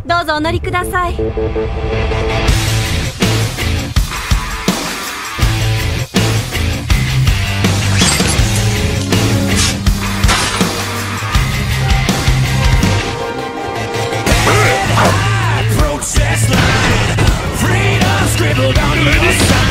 どうぞお乗りください。 Protest line, freedom scribbled on your side.